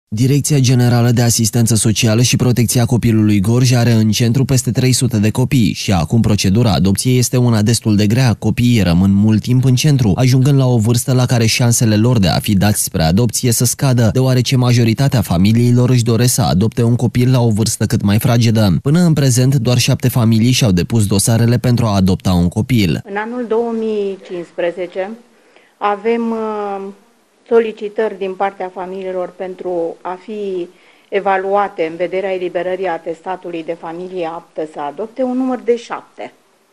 Direcția Generală de Asistență Socială și Protecția Copilului Gorj are în centru peste 300 de copii și acum procedura adopției este una destul de grea. Copiii rămân mult timp în centru, ajungând la o vârstă la care șansele lor de a fi dați spre adopție să scadă, deoarece majoritatea familiilor își doresc să adopte un copil la o vârstă cât mai fragedă. Până în prezent, doar 7 familii și-au depus dosarele pentru a adopta un copil. În anul 2015 avem solicitări din partea familiilor pentru a fi evaluate în vederea eliberării atestatului de familie aptă să adopte un număr de 7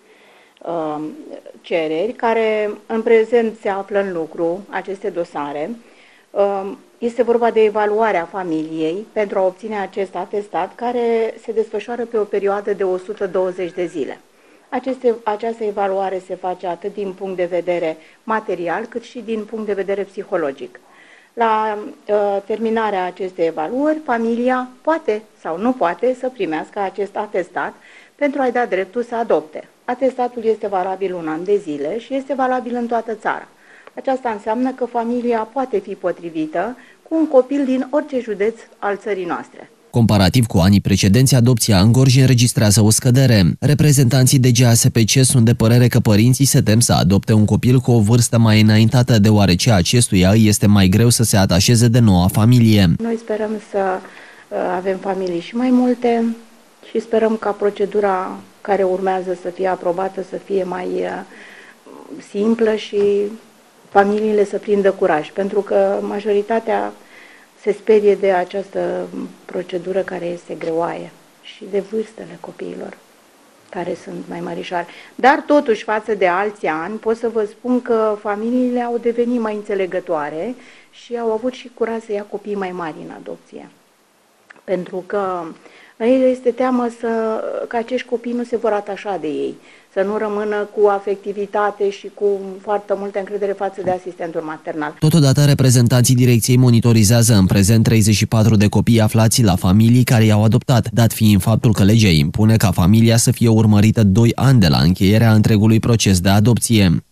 cereri, care în prezent se află în lucru, aceste dosare. Este vorba de evaluarea familiei pentru a obține acest atestat, care se desfășoară pe o perioadă de 120 de zile. Această evaluare se face atât din punct de vedere material, cât și din punct de vedere psihologic. La terminarea acestei evaluări, familia poate sau nu poate să primească acest atestat pentru a-i da dreptul să adopte. Atestatul este valabil un an de zile și este valabil în toată țara. Aceasta înseamnă că familia poate fi potrivită cu un copil din orice județ al țării noastre. Comparativ cu anii precedenți, adopția în Gorj înregistrează o scădere. Reprezentanții de GASPC sunt de părere că părinții se tem să adopte un copil cu o vârstă mai înaintată, deoarece acestuia îi este mai greu să se atașeze de noua familie. Noi sperăm să avem familii și mai multe și sperăm ca procedura care urmează să fie aprobată să fie mai simplă și familiile să prindă curaj, pentru că majoritatea se sperie de această procedură care este greoaie și de vârstele copiilor care sunt mai mărișoare. Dar totuși, față de alți ani, pot să vă spun că familiile au devenit mai înțelegătoare și au avut și curaj să ia copii mai mari în adopție. Pentru că la ei este teamă că acești copii nu se vor atașa de ei, să nu rămână cu afectivitate și cu foarte multă încredere față de asistentul maternal. Totodată, reprezentanții direcției monitorizează în prezent 34 de copii aflați la familii care i-au adoptat, dat fiind faptul că legea impune ca familia să fie urmărită 2 ani de la încheierea întregului proces de adopție.